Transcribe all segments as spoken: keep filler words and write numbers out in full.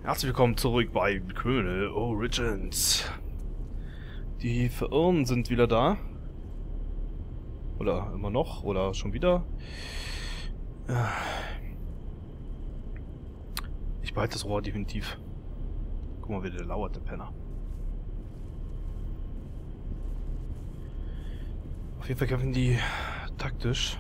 Herzlich willkommen zurück bei Criminal Origins. Die Verirren sind wieder da. Oder immer noch, oder schon wieder. Ich behalte das Rohr definitiv. Guck mal, wie der lauert, der Penner. Auf jeden Fall kämpfen die taktisch.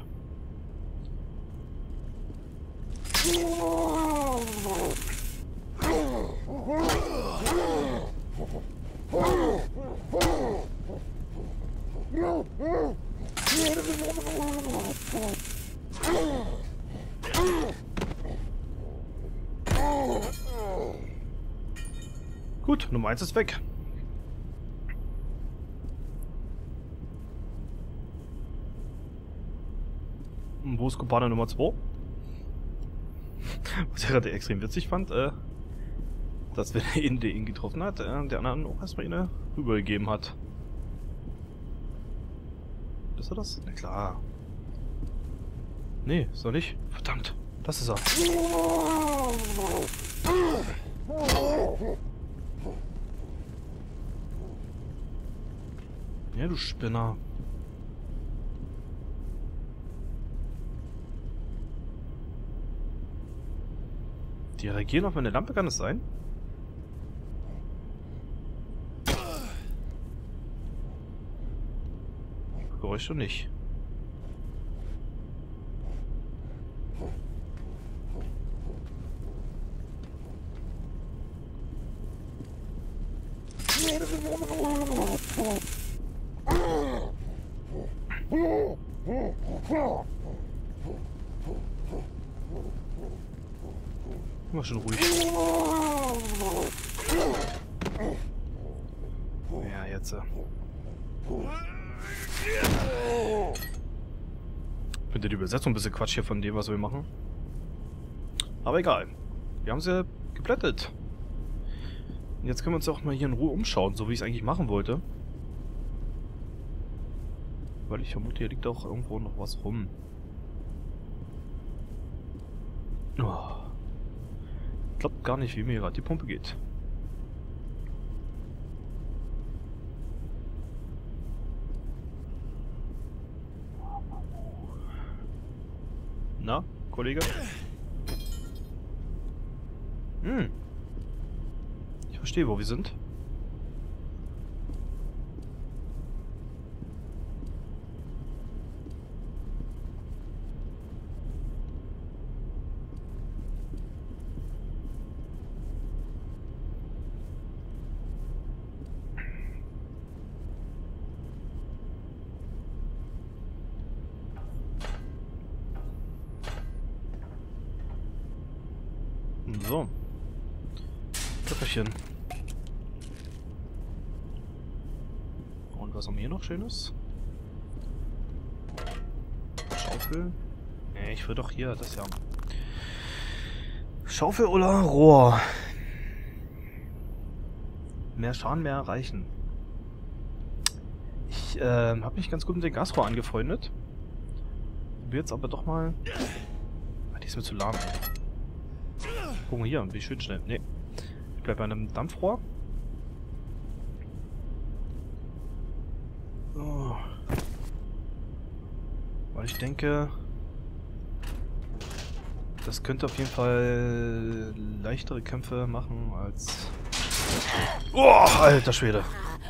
Gut, Nummer eins ist weg. Und wo ist Kumpane Nummer zwei? Was ich gerade extrem witzig fand, äh, dass wenn er ihn, der ihn getroffen hat, äh, der anderen auch erstmal ihn rübergegeben hat. Ist er das? Na klar. Nee, ist er nicht. Verdammt, das ist er. Ja, du Spinner. Die reagieren auf meine Lampe, kann es sein? Geräusch schon nicht. Immer schon ruhig. Ja, jetzt. Äh. Ich finde die Übersetzung ein bisschen Quatsch hier von dem, was wir machen. Aber egal. Wir haben sie geplättet. Und jetzt können wir uns auch mal hier in Ruhe umschauen, so wie ich es eigentlich machen wollte. Weil ich vermute, hier liegt auch irgendwo noch was rum. Oh. Ich glaube gar nicht, wie mir gerade die Pumpe geht. Na, Kollege? Hm. Ich verstehe, wo wir sind. So. Köfferchen. Und was haben wir hier noch Schönes? Schaufel. Nee, ich will doch hier das ja. Schaufel oder Rohr? Mehr Schaden, mehr erreichen. Ich äh, habe mich ganz gut mit dem Gasrohr angefreundet. Will jetzt aber doch mal. Ah, die ist mir zu lahm, ey. Guck mal hier, wie schön schnell. Nee. Ich bleib bei einem Dampfrohr. Oh. Weil ich denke, das könnte auf jeden Fall leichtere Kämpfe machen als... Oh, alter Schwede.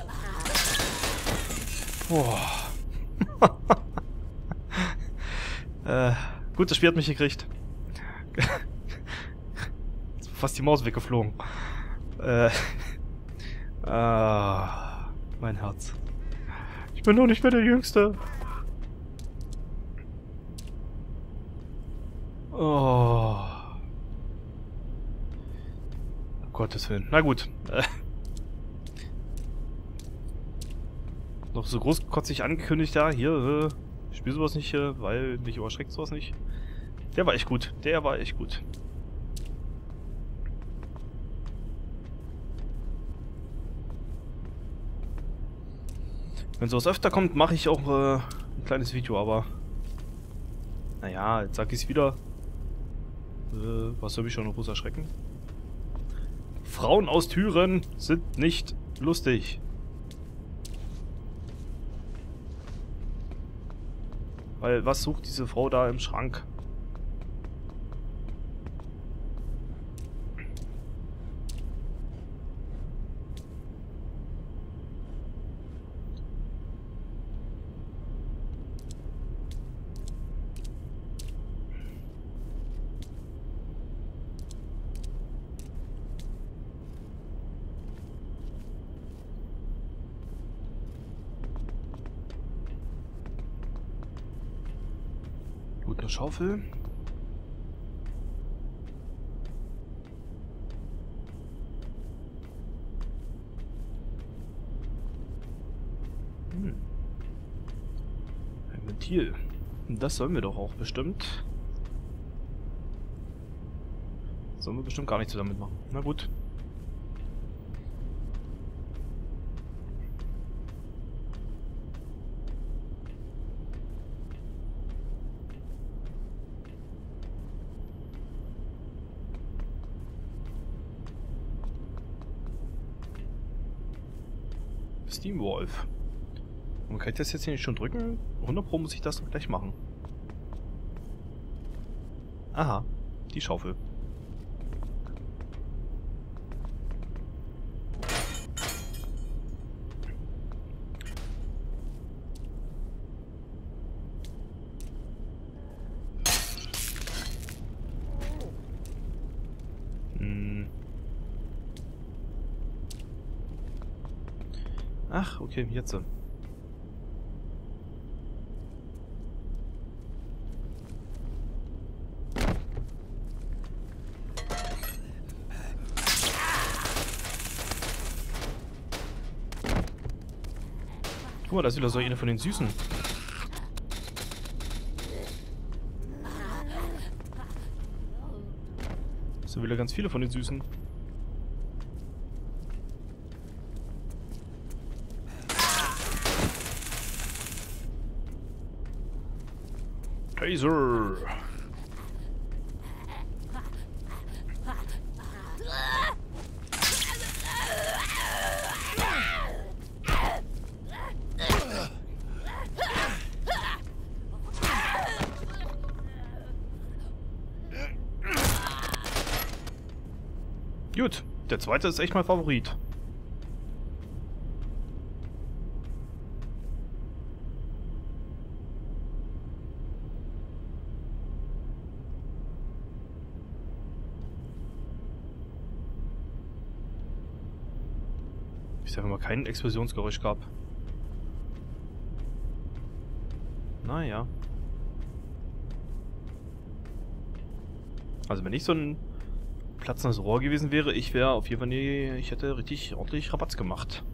Oh. äh, gut, das Spiel hat mich gekriegt. Fast die Maus weggeflogen. Äh. Ah, mein Herz. Ich bin doch nicht mehr der Jüngste. Oh. Um Gottes Willen. Na gut. Äh. Noch so großkotzig angekündigt, ja, hier, äh, ich spiele sowas nicht, äh, weil mich überschreckt sowas nicht. Der war echt gut. Der war echt gut. Wenn sowas öfter kommt, mache ich auch äh, ein kleines Video, aber naja, jetzt sag ich es wieder. Äh, was soll mich schon noch groß erschrecken? Frauen aus Türen sind nicht lustig. Weil, was sucht diese Frau da im Schrank? Gut, eine Schaufel. Hm. Ein Ventil. Das sollen wir doch auch bestimmt. Sollen wir bestimmt gar nichts damit machen. Na gut. Steamwolf. Und kann ich das jetzt hier nicht schon drücken? hundert Pro muss ich das doch gleich machen. Aha, die Schaufel. Hm. Ach, okay, jetzt. Guck mal, da ist wieder so eine von den Süßen. Das sind wieder ganz viele von den Süßen. Taser! Gut, der zweite ist echt mein Favorit. Ich sage mal, kein Explosionsgeräusch gab. Naja. Also wenn ich so ein platzendes Rohr gewesen wäre, ich wäre auf jeden Fall nie, ich hätte richtig ordentlich Rabatz gemacht.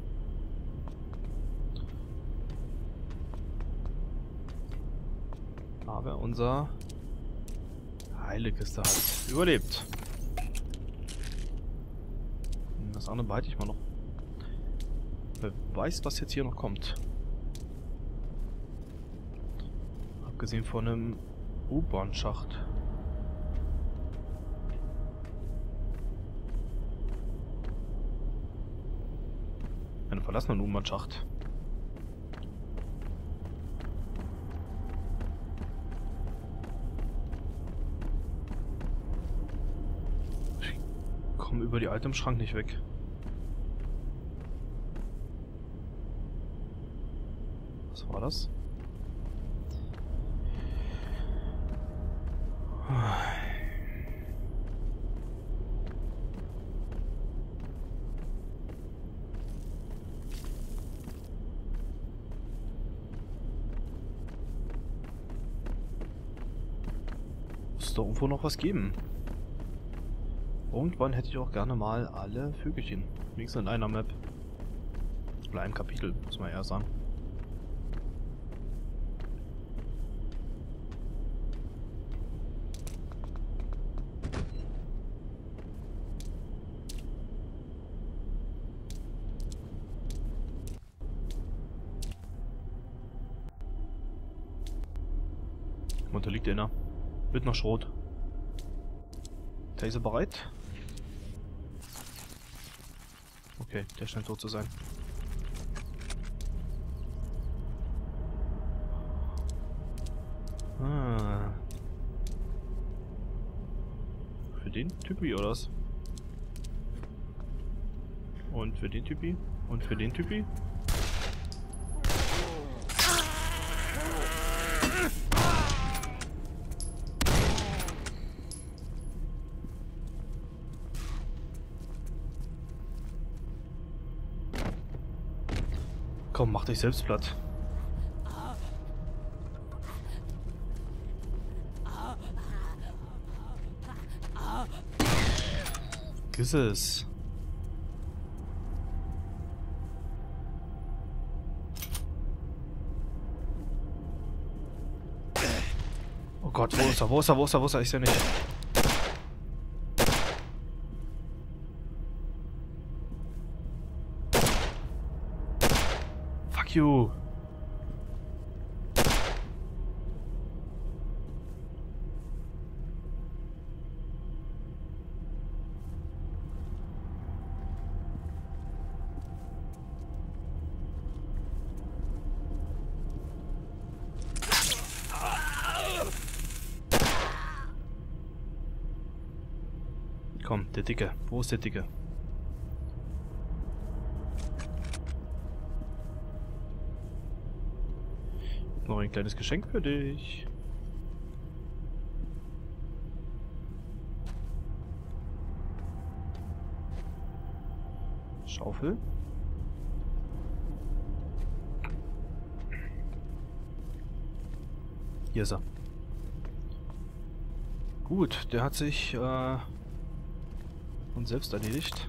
Aber unser Heilekiste hat überlebt. Das andere behalte ich mal noch. Wer weiß, was jetzt hier noch kommt. Abgesehen von einem U-Bahn-Schacht. Einen verlassenen U-Bahn-Schacht. Ich komme über die alte im Schrank nicht weg. Was war das? Muss doch irgendwo noch was geben. Irgendwann hätte ich auch gerne mal alle Vögelchen. Wenigstens in einer Map. Oder einem Kapitel, muss man eher sagen. Und da liegt einer. Mit noch Schrot. Taser bereit. Okay, der scheint tot zu sein. Ah. Für den Typi oder was? Und für den Typi? Und für den Typi? Komm, mach dich selbst platt. Vergiss es. Oh Gott, wo ist er? Wo ist er? Wo ist er? Wo ist er? Ich sehe nicht. Fuck you. Komm, der Dicke. Wo ist der Dicke? Noch ein kleines Geschenk für dich. Schaufel. Hier ist er. Gut, der hat sich äh, von selbst erledigt.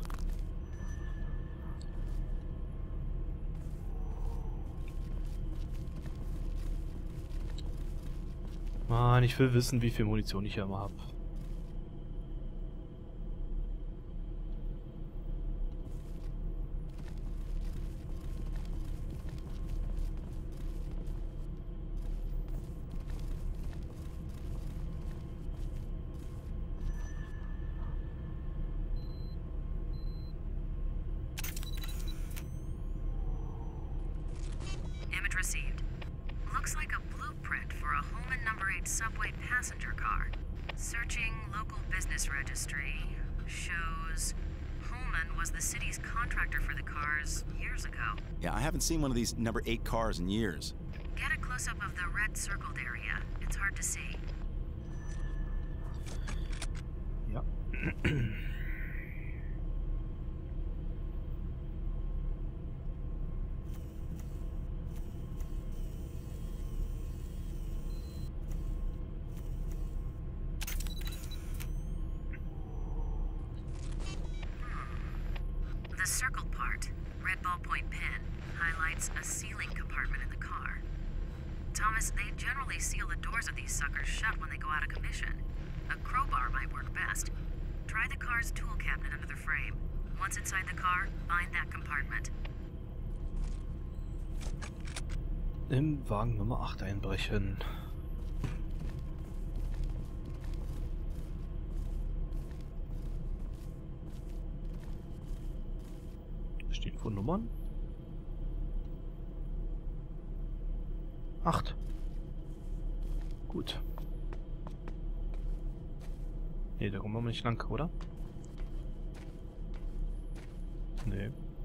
Mann, ich will wissen, wie viel Munition ich hier immer habe. Image received. Looks like a blueprint for a Holman number eight subway passenger car. Searching local business registry shows Holman was the city's contractor for the cars years ago. Yeah, I haven't seen one of these number eight cars in years. Get a close-up of the red circled area. It's hard to see. Ja. The circled part, red ballpoint pen, highlights a sealing compartment in the car. Thomas, they generally seal the doors of these suckers shut when they go out of commission. A crowbar might work best. Try the car's tool cabinet under the frame. Once inside the car, find that compartment. Im Wagen Nummer acht einbrechen. Stehen vor Nummern? Acht. Gut. Nee, da kommen wir nicht lang, oder? Nee.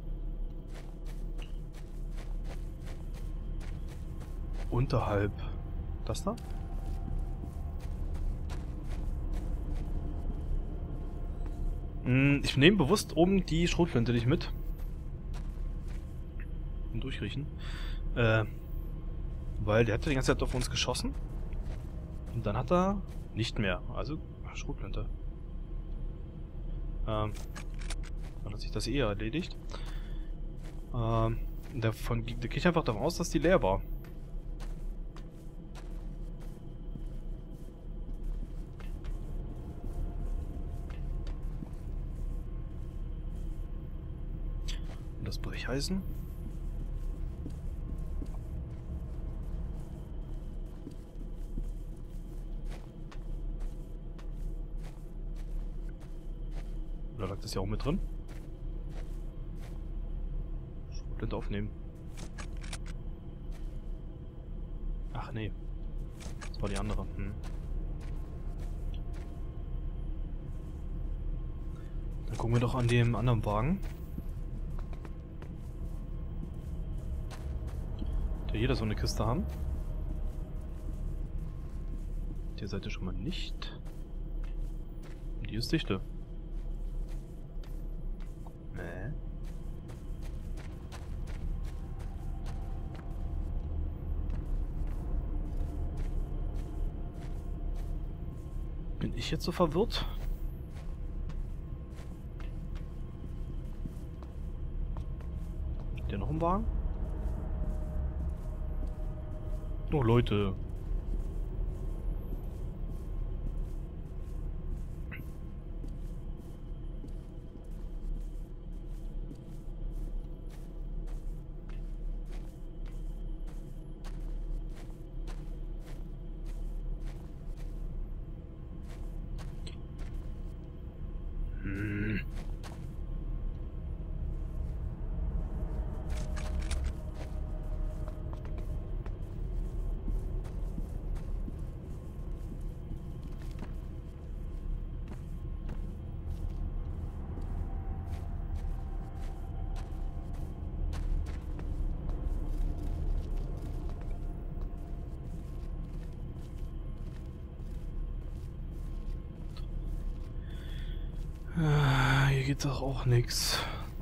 Unterhalb. Das da? Hm, ich nehme bewusst oben die Schrotflinte nicht mit. Und durchriechen. Äh, weil der hat ja die ganze Zeit auf uns geschossen. Und dann hat er nicht mehr. Also Schrotflinte. Ähm, dann hat sich das eher erledigt. Ähm, davon, da gehe ich einfach davon aus, dass die leer war. Und das Brecheisen. Oder lag das ja auch mit drin? Blind aufnehmen. Ach nee. Das war die andere. Hm. Dann gucken wir doch an dem anderen Wagen. Der jeder so eine Kiste haben. Die Seite schon mal nicht. Die ist dichte. Nee. Bin ich jetzt so verwirrt? Ist der noch im Wagen? Oh Leute. Hm. Ah, hier geht doch auch nichts.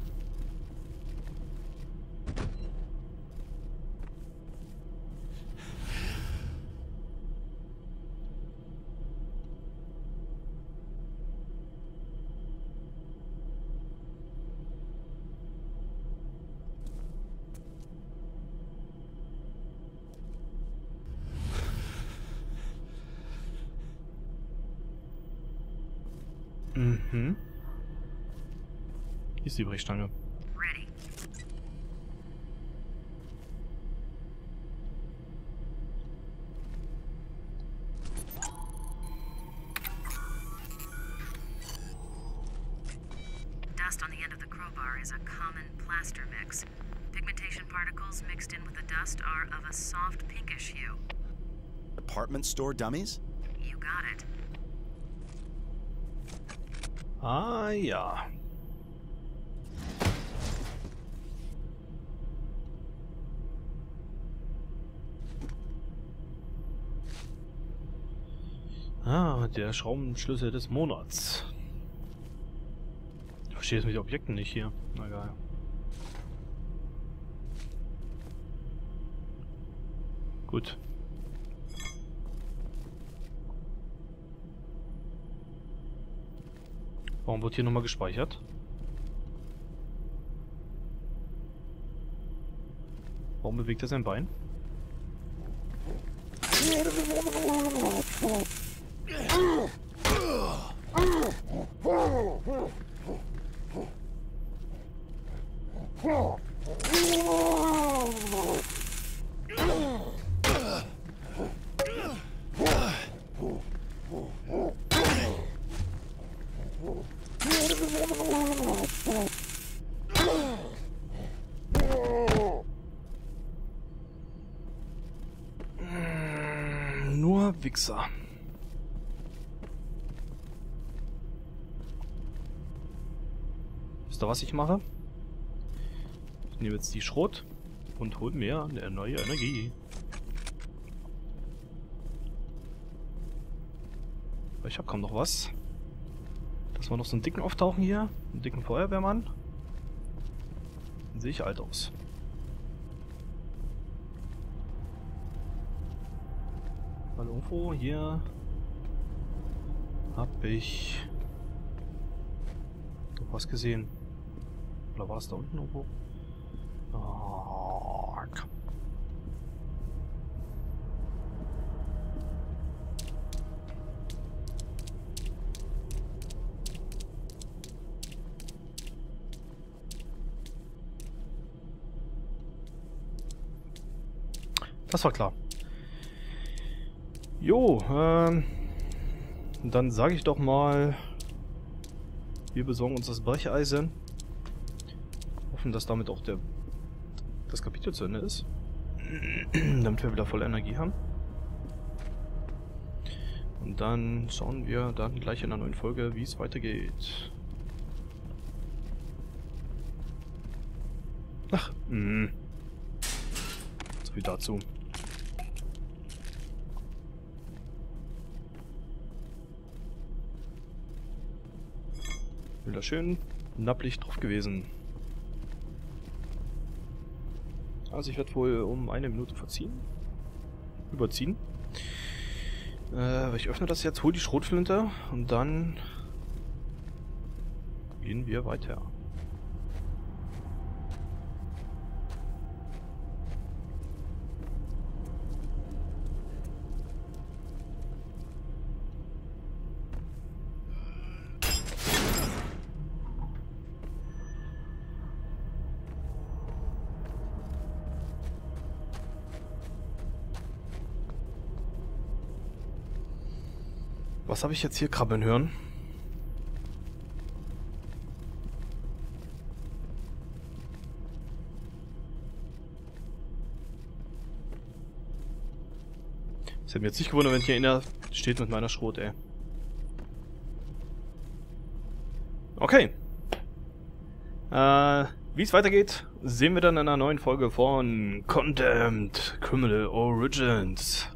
Mhm. Hier ist die Brechstange. Ready. Dust on the end of the crowbar is a common plaster mix. Pigmentation particles mixed in with the dust are of a soft pinkish hue. Department store dummies? You got it. Ah ja. Ah, der Schraubenschlüssel des Monats. Ich verstehe jetzt mit den Objekten nicht hier. Na geil. Gut. Warum wird hier nochmal gespeichert? Warum bewegt er sein Bein? Nur Wichser. Wisst ihr, was ich mache? Ich nehme jetzt die Schrot und hole mir eine neue Energie. Aber ich habe kaum noch was. Dass wir noch so einen dicken auftauchen hier. Einen dicken Feuerwehrmann. Dann sehe ich alt aus. Weil irgendwo hier habe ich doch was gesehen. Oder war es da unten irgendwo? Oh, komm. Das war klar. Jo, ähm, dann sage ich doch mal, wir besorgen uns das Brecheisen. Hoffen, dass damit auch der das Kapitel zu Ende ist. Damit wir wieder voll Energie haben. Und dann schauen wir dann gleich in der neuen Folge, wie es weitergeht. Ach, mh. So viel dazu. Wieder schön napplich drauf gewesen. Also ich werde wohl um eine Minute verziehen. Überziehen. Äh, ich öffne das jetzt, hole die Schrotflinte und dann gehen wir weiter. Was habe ich jetzt hier krabbeln hören? Das hätte mir jetzt nicht gewundert, wenn hier einer steht mit meiner Schrot, ey. Okay. Äh, wie es weitergeht, sehen wir dann in einer neuen Folge von Condemned Criminal Origins.